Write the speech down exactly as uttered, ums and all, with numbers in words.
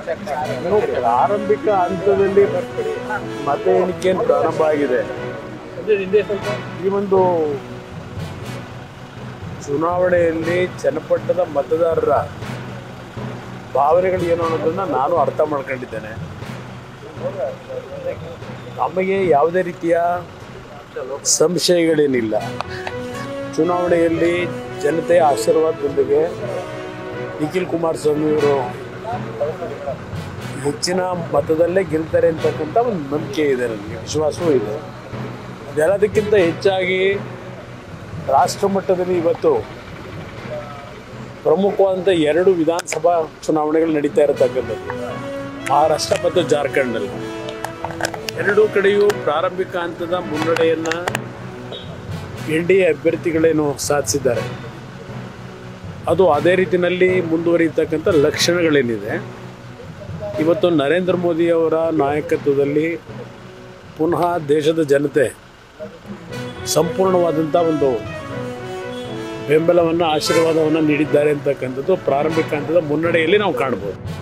ಇನ್ನು ಪ್ರಾರಂಭಿಕ ಹಂತದಲ್ಲಿ ಮತ ಎಣಿಕೆ ಪ್ರಾರಂಭ ಆಗಿದೆ. ಈ ಒಂದು ಚುನಾವಣೆಯಲ್ಲಿ ಜನಪಟ್ಟದ ಮತದಾರರ ಭಾವನೆಗಳು ಏನು ಅನ್ನೋದನ್ನ ನಾನು ಅರ್ಥ ಮಾಡ್ಕೊಂಡಿದ್ದೇನೆ. ನಮಗೆ ಯಾವುದೇ ರೀತಿಯ ಸಂಶಯಗಳೇನಿಲ್ಲ. ಚುನಾವಣೆಯಲ್ಲಿ ಜನತೆಯ ಆಶೀರ್ವಾದದೊಂದಿಗೆ ನಿಖಿಲ್ ಕುಮಾರಸ್ವಾಮಿಯವರು ಹೆಚ್ಚಿನ ಮತದಲ್ಲೇ ಗೆಲ್ತಾರೆ ಅಂತಕ್ಕಂಥ ಒಂದು ನಂಬಿಕೆ ಇದೆ, ನನಗೆ ವಿಶ್ವಾಸವೂ ಇದೆ. ಅದೆಲ್ಲದಕ್ಕಿಂತ ಹೆಚ್ಚಾಗಿ ರಾಷ್ಟ್ರ ಮಟ್ಟದಲ್ಲಿ ಇವತ್ತು ಪ್ರಮುಖವಾದಂಥ ಎರಡು ವಿಧಾನಸಭಾ ಚುನಾವಣೆಗಳು ನಡೀತಾ ಇರತಕ್ಕಂಥದ್ದು ಮಹಾರಾಷ್ಟ್ರ ಮತ್ತು ಜಾರ್ಖಂಡ್ನಲ್ಲಿ. ಎರಡೂ ಕಡೆಯೂ ಪ್ರಾರಂಭಿಕ ಹಂತದ ಮುನ್ನಡೆಯನ್ನು ಎನ್ ಡಿ ಎ ಅಭ್ಯರ್ಥಿಗಳೇನು ಸಾಧಿಸಿದ್ದಾರೆ, ಅದು ಅದೇ ರೀತಿಯಲ್ಲಿ ಮುಂದುವರಿಯತಕ್ಕಂಥ ಲಕ್ಷಣಗಳೇನಿದೆ. ಇವತ್ತು ನರೇಂದ್ರ ಮೋದಿಯವರ ನಾಯಕತ್ವದಲ್ಲಿ ಪುನಃ ದೇಶದ ಜನತೆ ಸಂಪೂರ್ಣವಾದಂಥ ಒಂದು ಬೆಂಬಲವನ್ನು ಆಶೀರ್ವಾದವನ್ನು ನೀಡಿದ್ದಾರೆ ಅಂತಕ್ಕಂಥದ್ದು ಪ್ರಾರಂಭಿಕ ಹಂತದ ಮುನ್ನಡೆಯಲ್ಲಿ ನಾವು ಕಾಣ್ಬೋದು.